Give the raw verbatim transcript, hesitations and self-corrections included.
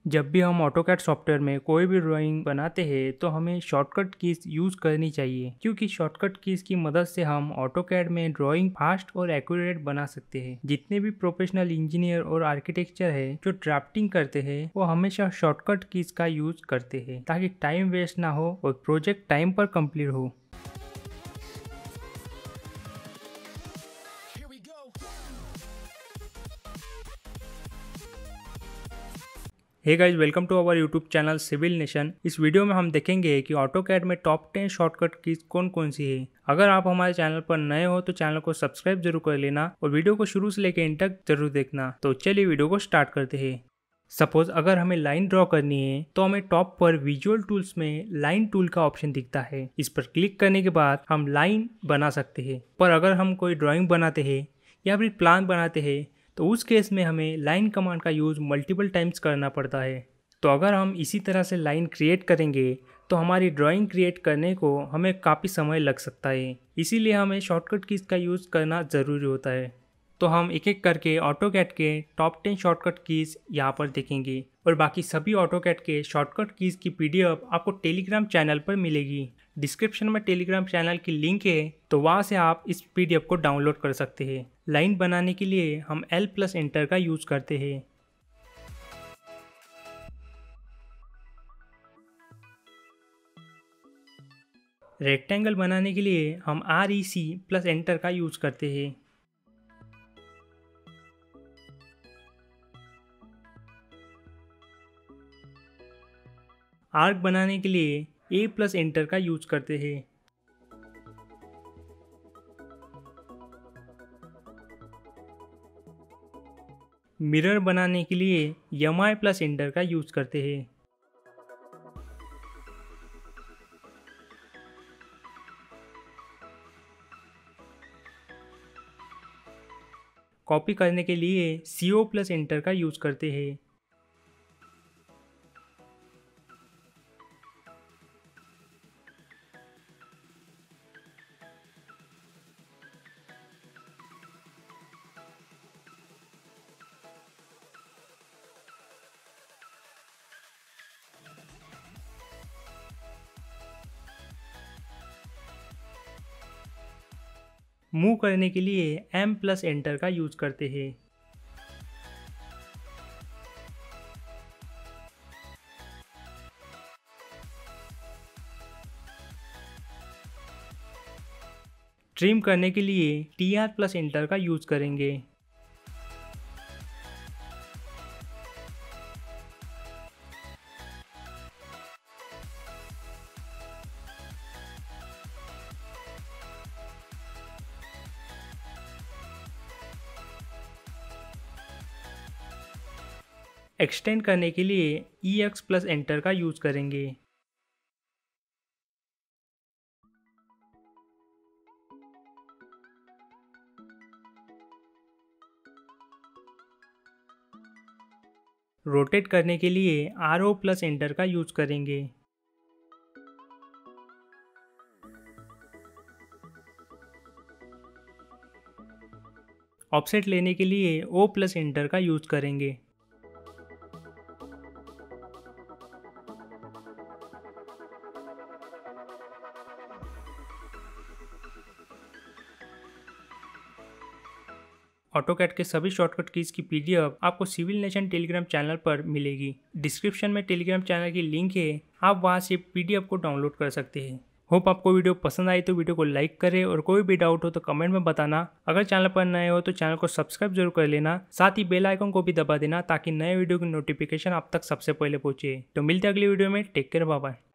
जब भी हम ऑटोकैड सॉफ्टवेयर में कोई भी ड्राइंग बनाते हैं तो हमें शॉर्टकट कीज यूज करनी चाहिए, क्योंकि शॉर्टकट कीज की मदद से हम ऑटोकैड में ड्राइंग फास्ट और एक्यूरेट बना सकते हैं। जितने भी प्रोफेशनल इंजीनियर और आर्किटेक्चर है जो ड्राफ्टिंग करते हैं वो हमेशा शॉर्टकट कीज का यूज करते हैं ताकि टाइम वेस्ट ना हो और प्रोजेक्ट टाइम पर कंप्लीट हो। Hey guys, welcome to our YouTube channel civil nation. इस वीडियो में हम देखेंगे कि ऑटोकैड में टॉप टेन शॉर्टकट कीज कौन कौन सी है। अगर आप हमारे चैनल पर नए हो तो चैनल को सब्सक्राइब जरूर कर लेना और वीडियो को शुरू से लेकर एंड तक जरूर देखना। तो चलिए वीडियो को स्टार्ट करते हैं। सपोज अगर हमें लाइन ड्रॉ करनी है तो हमें टॉप पर विजुअल टूल्स में लाइन टूल का ऑप्शन दिखता है। इस पर क्लिक करने के बाद हम लाइन बना सकते हैं। पर अगर हम कोई ड्राइंग बनाते हैं या फिर प्लान बनाते हैं तो उस केस में हमें लाइन कमांड का यूज़ मल्टीपल टाइम्स करना पड़ता है। तो अगर हम इसी तरह से लाइन क्रिएट करेंगे तो हमारी ड्राइंग क्रिएट करने को हमें काफ़ी समय लग सकता है। इसीलिए हमें शॉर्टकट कीज़ का यूज़ करना ज़रूरी होता है। तो हम एक एक करके ऑटोकैड के टॉप टेन शॉर्टकट कीज़ यहाँ पर देखेंगे और बाकी सभी ऑटोकैड के शॉर्टकट कीज़ की पीडीएफ आपको टेलीग्राम चैनल पर मिलेगी। डिस्क्रिप्शन में टेलीग्राम चैनल की लिंक है, तो वहाँ से आप इस पीडीएफ को डाउनलोड कर सकते हैं। लाइन बनाने के लिए हम एल प्लस एंटर का यूज़ करते हैं। रेक्टेंगल बनाने के लिए हम R E C plus enter का यूज़ करते हैं। आर्क बनाने के लिए ए प्लस एंटर का यूज करते हैं। मिरर बनाने के लिए एम आई प्लस एंटर का यूज करते हैं। कॉपी करने के लिए सी ओ प्लस एंटर का यूज करते हैं। मूव करने के लिए एम प्लस एंटर का यूज करते हैं। ट्रिम करने के लिए टी आर प्लस एंटर का यूज करेंगे। एक्सटेंड करने के लिए ई एक्स प्लस एंटर का यूज करेंगे। रोटेट करने के लिए आर ओ प्लस एंटर का यूज करेंगे। ऑफसेट लेने के लिए ओ प्लस एंटर का यूज करेंगे। ऑटोकैड के सभी शॉर्टकट कीज की पीडीएफ आपको सिविल नेशन टेलीग्राम चैनल पर मिलेगी। डिस्क्रिप्शन में टेलीग्राम चैनल की लिंक है, आप वहां से पीडीएफ को डाउनलोड कर सकते हैं। होप आपको वीडियो पसंद आई तो वीडियो को लाइक करें और कोई भी डाउट हो तो कमेंट में बताना। अगर चैनल पर नए हो तो चैनल को सब्सक्राइब जरूर कर लेना, साथ ही बेल आइकन को भी दबा देना ताकि नए वीडियो की नोटिफिकेशन आप तक सबसे पहले पहुंचे। तो मिलते हैं अगली वीडियो में। Take care, bye bye.